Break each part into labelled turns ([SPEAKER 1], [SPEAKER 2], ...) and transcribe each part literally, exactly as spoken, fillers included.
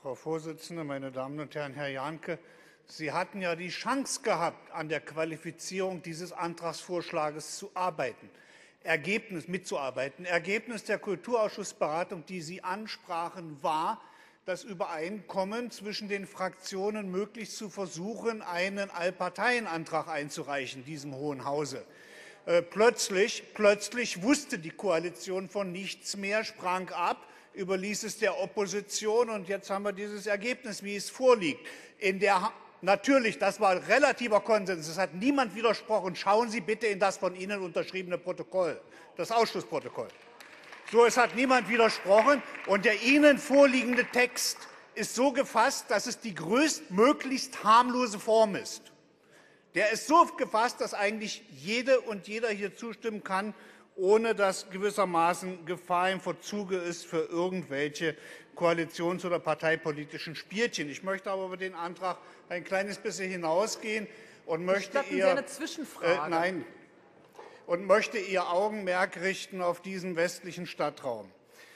[SPEAKER 1] Frau Vorsitzende, meine Damen und Herren! Herr Jahnke, Sie hatten ja die Chance gehabt, an der Qualifizierung dieses Antragsvorschlages zu arbeiten, Ergebnis, mitzuarbeiten. Ergebnis der Kulturausschussberatung, die Sie ansprachen, war, das Übereinkommen zwischen den Fraktionen möglichst zu versuchen, einen Allparteienantrag einzureichen, diesem Hohen Hause. Äh, plötzlich, plötzlich wusste die Koalition von nichts mehr, sprang ab, überließ es der Opposition, und jetzt haben wir dieses Ergebnis, wie es vorliegt. In der Natürlich, das war relativer Konsens. Es hat niemand widersprochen. Schauen Sie bitte in das von Ihnen unterschriebene Protokoll, das Ausschussprotokoll. So, es hat niemand widersprochen, und der Ihnen vorliegende Text ist so gefasst, dass es die größtmöglichst harmlose Form ist. Der ist so gefasst, dass eigentlich jede und jeder hier zustimmen kann, ohne dass gewissermaßen Gefahr im Verzuge ist für irgendwelche koalitions- oder parteipolitischen Spielchen. Ich möchte aber über den Antrag ein kleines bisschen hinausgehen und möchte ihr,
[SPEAKER 2] eine Zwischenfrage.
[SPEAKER 1] Äh, nein, und möchte Ihr Augenmerk richten auf diesen westlichen Stadtraum.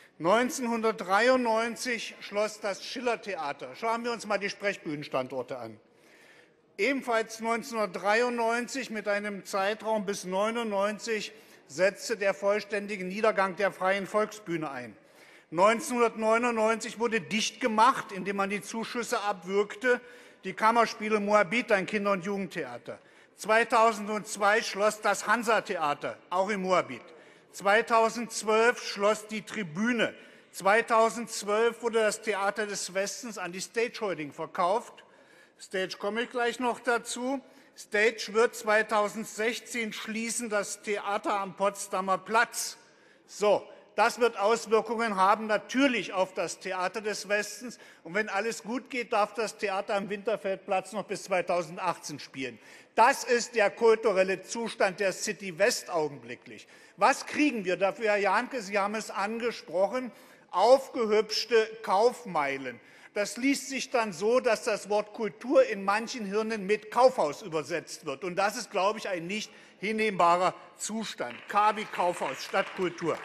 [SPEAKER 1] neunzehnhundertdreiundneunzig schloss das Schillertheater. Schauen wir uns mal die Sprechbühnenstandorte an. Ebenfalls neunzehnhundertdreiundneunzig mit einem Zeitraum bis neunundneunzig setzte der vollständige Niedergang der Freien Volksbühne ein. neunzehnhundertneunundneunzig wurde dicht gemacht, indem man die Zuschüsse abwürgte, die Kammerspiele Moabit, ein Kinder- und Jugendtheater. zweitausendzwei schloss das Hansa-Theater, auch in Moabit. zweitausendzwölf schloss die Tribüne. zweitausendzwölf wurde das Theater des Westens an die Stage Holding verkauft. Stage komme ich gleich noch dazu. Stage wird zweitausendsechzehn schließen, das Theater am Potsdamer Platz. So, das wird Auswirkungen haben, natürlich auf das Theater des Westens. Und wenn alles gut geht, darf das Theater am Winterfeldplatz noch bis zweitausendachtzehn spielen. Das ist der kulturelle Zustand der City West augenblicklich. Was kriegen wir dafür, Herr Jahnke? Sie haben es angesprochen, aufgehübschte Kaufmeilen. Das liest sich dann so, dass das Wort Kultur in manchen Hirnen mit Kaufhaus übersetzt wird. Und das ist, glaube ich, ein nicht hinnehmbarer Zustand. K wie Kaufhaus statt Kultur.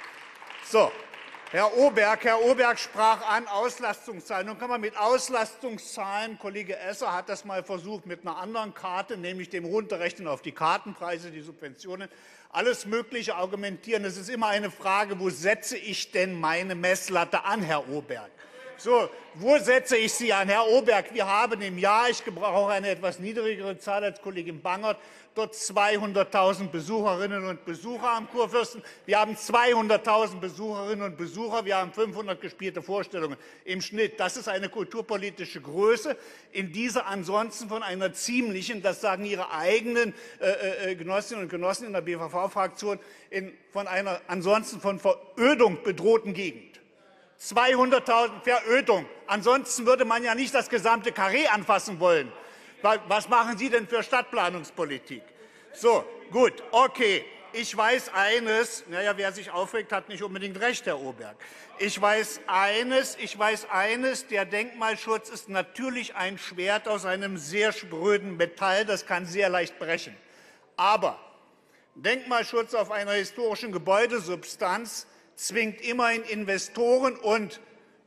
[SPEAKER 1] So, Herr Oberg, Herr Oberg sprach an Auslastungszahlen. Nun kann man mit Auslastungszahlen, Kollege Esser hat das mal versucht mit einer anderen Karte, nämlich dem Runterrechnen auf die Kartenpreise, die Subventionen, alles Mögliche argumentieren. Es ist immer eine Frage, wo setze ich denn meine Messlatte an, Herr Oberg? So, wo setze ich sie an? Herr Oberg, wir haben im Jahr, ich brauche eine etwas niedrigere Zahl als Kollegin Bangert, dort zweihunderttausend Besucherinnen und Besucher am Kurfürsten. Wir haben zweihunderttausend Besucherinnen und Besucher. Wir haben fünfhundert gespielte Vorstellungen im Schnitt. Das ist eine kulturpolitische Größe, in dieser ansonsten von einer ziemlichen, das sagen Ihre eigenen äh, äh, Genossinnen und Genossen in der B V V-Fraktion, von einer ansonsten von Verödung bedrohten Gegend. zweihunderttausend Verödung. Ansonsten würde man ja nicht das gesamte Karree anfassen wollen. Was machen Sie denn für Stadtplanungspolitik? So, gut, okay. Ich weiß eines, naja, wer sich aufregt, hat nicht unbedingt recht, Herr Oberg. Ich weiß eines, ich weiß eines, der Denkmalschutz ist natürlich ein Schwert aus einem sehr spröden Metall, das kann sehr leicht brechen. Aber Denkmalschutz auf einer historischen Gebäudesubstanz zwingt immerhin Investoren und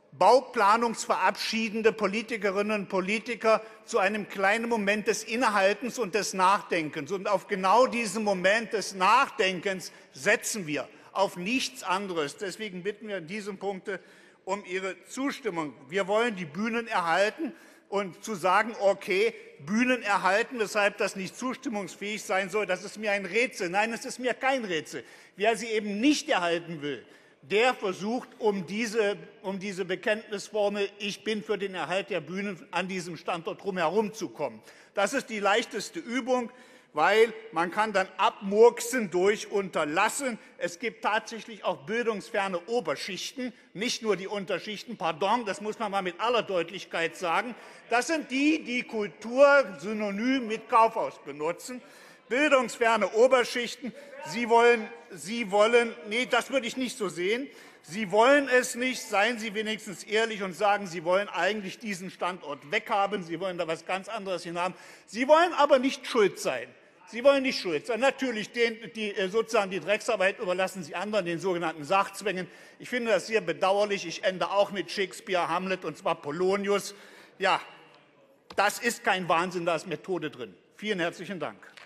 [SPEAKER 1] bauplanungsverabschiedende Politikerinnen und Politiker zu einem kleinen Moment des Innehaltens und des Nachdenkens. Und auf genau diesen Moment des Nachdenkens setzen wir, auf nichts anderes. Deswegen bitten wir in diesem Punkt um Ihre Zustimmung. Wir wollen die Bühnen erhalten. Und zu sagen, okay, Bühnen erhalten, weshalb das nicht zustimmungsfähig sein soll, das ist mir ein Rätsel. Nein, es ist mir kein Rätsel. Wer sie eben nicht erhalten will, der versucht, um diese, um diese Bekenntnisformel, ich bin für den Erhalt der Bühnen an diesem Standort drumherum zu kommen. Das ist die leichteste Übung, weil man kann dann abmurksen durch Unterlassen. Es gibt tatsächlich auch bildungsferne Oberschichten, nicht nur die Unterschichten. Pardon, das muss man mal mit aller Deutlichkeit sagen. Das sind die, die Kultur synonym mit Kaufhaus benutzen. Bildungsferne Oberschichten. Sie wollen, Sie wollen, nee, das würde ich nicht so sehen. Sie wollen es nicht. Seien Sie wenigstens ehrlich und sagen, Sie wollen eigentlich diesen Standort weghaben. Sie wollen da etwas ganz anderes hinhaben. Sie wollen aber nicht schuld sein. Sie wollen nicht schuld sein. Natürlich, den, die, sozusagen die Drecksarbeit überlassen Sie anderen, den sogenannten Sachzwängen. Ich finde das sehr bedauerlich. Ich ende auch mit Shakespeare, Hamlet, und zwar Polonius. Ja, das ist kein Wahnsinn, da ist Methode drin. Vielen herzlichen Dank.